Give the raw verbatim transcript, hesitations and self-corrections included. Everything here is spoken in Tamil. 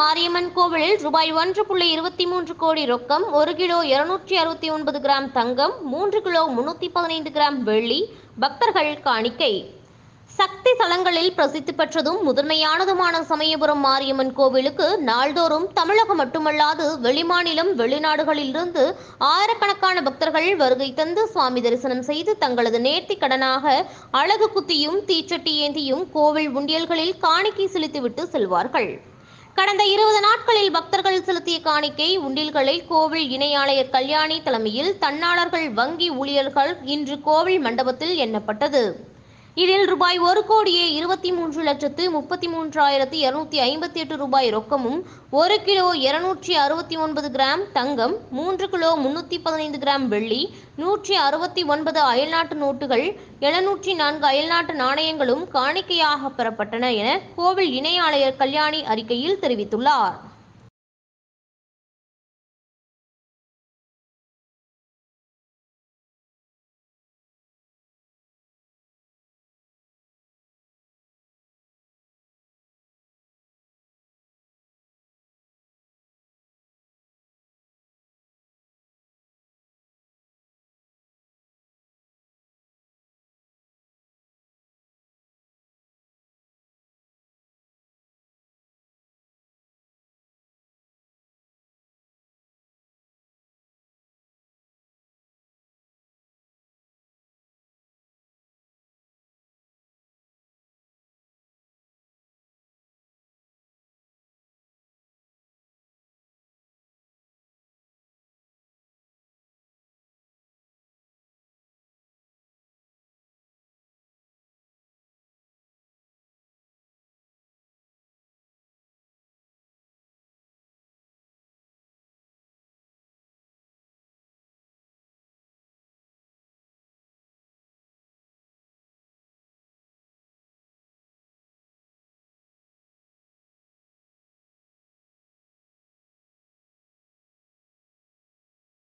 மாரியம்மன் கோவிலில் ரூபாய் ஒன்று புள்ளி இருபத்தி மூன்று கோடி ரொக்கம், ஒரு கிலோ இருநூற்றி அறுபத்தி ஒன்பது கிராம் தங்கம், மூன்று கிலோ முன்னூத்தி பதினைந்து கிராம் வெள்ளி பக்தர்கள் காணிக்கை. சக்தி தலங்களில் பிரசித்தி பெற்றதும் முதன்மையானதுமான சமயபுரம் மாரியம்மன் கோவிலுக்கு நாள்தோறும் தமிழகம் மட்டுமல்லாது வெளிமாநிலம் வெளிநாடுகளிலிருந்து ஆயிரக்கணக்கான பக்தர்கள் வருகை தந்து சுவாமி தரிசனம் செய்து தங்களது நேர்த்தி கடனாக அழகு குத்தியும் தீச்சட்டி ஏந்தியும் கோவில் உண்டியல்களில் காணிக்கை செலுத்திவிட்டு செல்வார்கள். கடந்த இருபது நாட்களில் பக்தர்கள் செலுத்திய காணிக்கை உண்டியல்களில் கோவில் இணை ஆணையர் கல்யாணி தலைமையில் தன்னாளர்கள், வங்கி ஊழியர்கள் இன்று கோவில் மண்டபத்தில் எண்ணப்பட்டது. இதில் ரூபாய் ஒரு கோடியே இருபத்தி மூன்று லட்சத்து முப்பத்தி மூன்றாயிரத்தி இருநூத்தி ஐம்பத்தி எட்டு ரூபாய் ரொக்கமும், ஒரு கிலோ இருநூற்றி அறுபத்தி ஒன்பது கிராம் தங்கம், மூன்று கிலோ முன்னூத்தி பதினைந்து கிராம் வெள்ளி, நூற்றி அறுபத்தி ஒன்பது அயல்நாட்டு நோட்டுகள், எழுநூற்றி நான்கு அயல்நாட்டு நாணயங்களும் காணிக்கையாக பெறப்பட்டன என கோவில் இணை ஆணையர் கல்யாணி அறிக்கையில் தெரிவித்துள்ளார்.